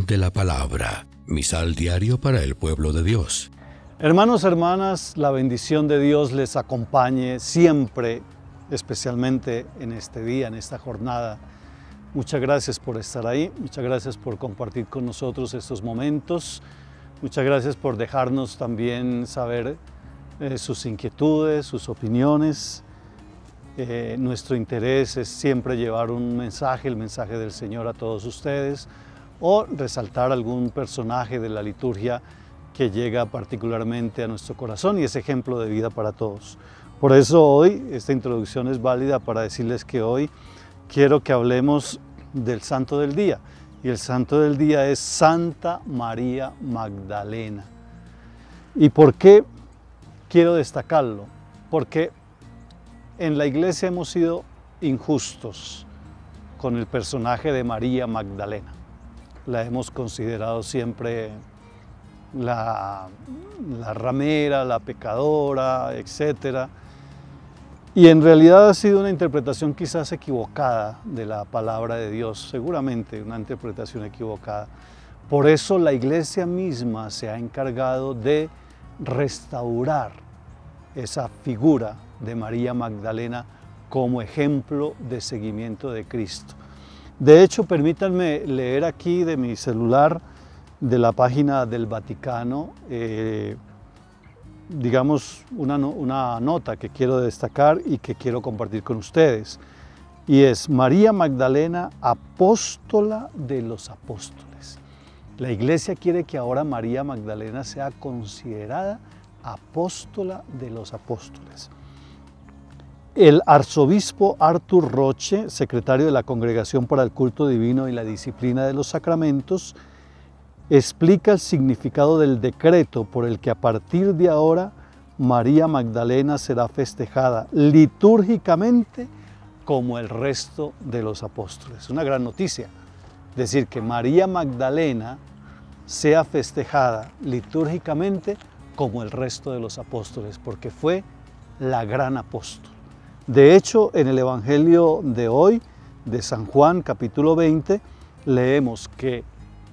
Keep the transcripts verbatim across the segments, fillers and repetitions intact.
de la palabra. Misal diario para el pueblo de Dios. Hermanos, hermanas, la bendición de Dios les acompañe siempre, especialmente en este día, en esta jornada. Muchas gracias por estar ahí, muchas gracias por compartir con nosotros estos momentos, muchas gracias por dejarnos también saber eh, sus inquietudes, sus opiniones. Eh, nuestro interés es siempre llevar un mensaje, el mensaje del Señor a todos ustedes, o resaltar algún personaje de la liturgia que llega particularmente a nuestro corazón y es ejemplo de vida para todos. Por eso hoy esta introducción es válida para decirles que hoy quiero que hablemos del santo del día, y el santo del día es Santa María Magdalena. ¿Y por qué quiero destacarlo? Porque en la iglesia hemos sido injustos con el personaje de María Magdalena. La hemos considerado siempre la, la ramera, la pecadora, etcétera. Y en realidad ha sido una interpretación quizás equivocada de la palabra de Dios, seguramente una interpretación equivocada. Por eso la iglesia misma se ha encargado de restaurar esa figura de María Magdalena como ejemplo de seguimiento de Cristo. De hecho, permítanme leer aquí de mi celular, de la página del Vaticano, eh, digamos, una, una nota que quiero destacar y que quiero compartir con ustedes. Y es María Magdalena, apóstola de los apóstoles. La iglesia quiere que ahora María Magdalena sea considerada apóstola de los apóstoles. El arzobispo Arthur Roche, secretario de la Congregación para el Culto Divino y la Disciplina de los Sacramentos, explica el significado del decreto por el que a partir de ahora María Magdalena será festejada litúrgicamente como el resto de los apóstoles. Una gran noticia, decir que María Magdalena sea festejada litúrgicamente como el resto de los apóstoles, porque fue la gran apóstol. De hecho, en el Evangelio de hoy, de San Juan, capítulo veinte, leemos que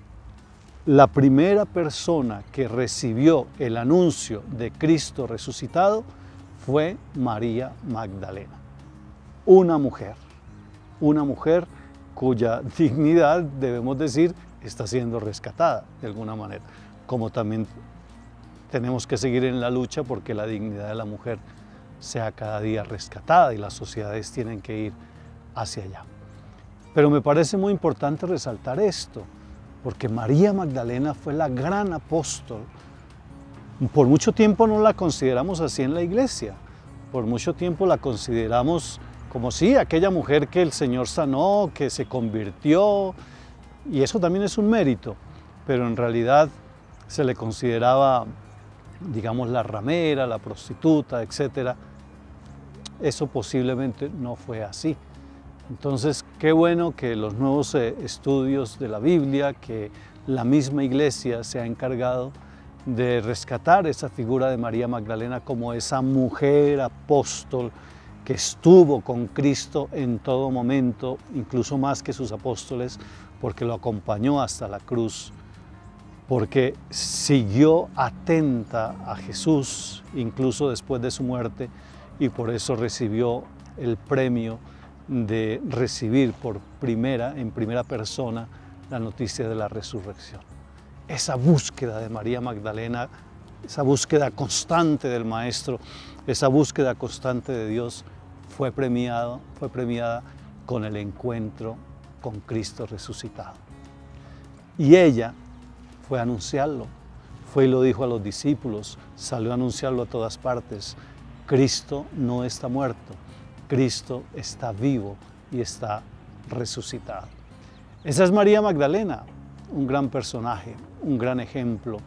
la primera persona que recibió el anuncio de Cristo resucitado fue María Magdalena. Una mujer, una mujer cuya dignidad, debemos decir, está siendo rescatada de alguna manera, como también tenemos que seguir en la lucha porque la dignidad de la mujer sea cada día rescatada y las sociedades tienen que ir hacia allá. Pero me parece muy importante resaltar esto, porque María Magdalena fue la gran apóstol. Por mucho tiempo no la consideramos así en la iglesia, por mucho tiempo la consideramos como sí, aquella mujer que el Señor sanó, que se convirtió, y eso también es un mérito, pero en realidad se le consideraba, digamos, la ramera, la prostituta, etcétera. Eso posiblemente no fue así. Entonces, qué bueno que los nuevos eh, estudios de la Biblia, que la misma iglesia se ha encargado de rescatar esa figura de María Magdalena como esa mujer apóstol que estuvo con Cristo en todo momento, incluso más que sus apóstoles, porque lo acompañó hasta la cruz, porque siguió atenta a Jesús, incluso después de su muerte, y por eso recibió el premio de recibir por primera, en primera persona, la noticia de la resurrección. Esa búsqueda de María Magdalena, esa búsqueda constante del Maestro, esa búsqueda constante de Dios, fue premiado, fue premiada con el encuentro con Cristo resucitado. Y ella fue a anunciarlo, fue y lo dijo a los discípulos, salió a anunciarlo a todas partes. Cristo no está muerto, Cristo está vivo y está resucitado. Esa es María Magdalena, un gran personaje, un gran ejemplo.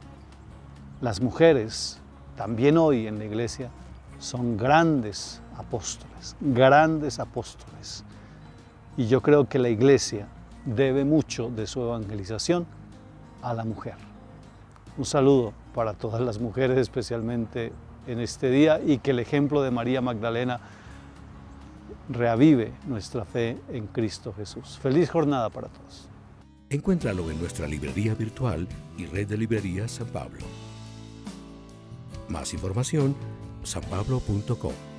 Las mujeres, también hoy en la iglesia, son grandes apóstoles, grandes apóstoles. Y yo creo que la iglesia debe mucho de su evangelización a la mujer. Un saludo para todas las mujeres, especialmente en este día, y que el ejemplo de María Magdalena reavive nuestra fe en Cristo Jesús. Feliz jornada para todos. Encuéntralo en nuestra librería virtual y red de librerías San Pablo. Más información, san pablo punto com.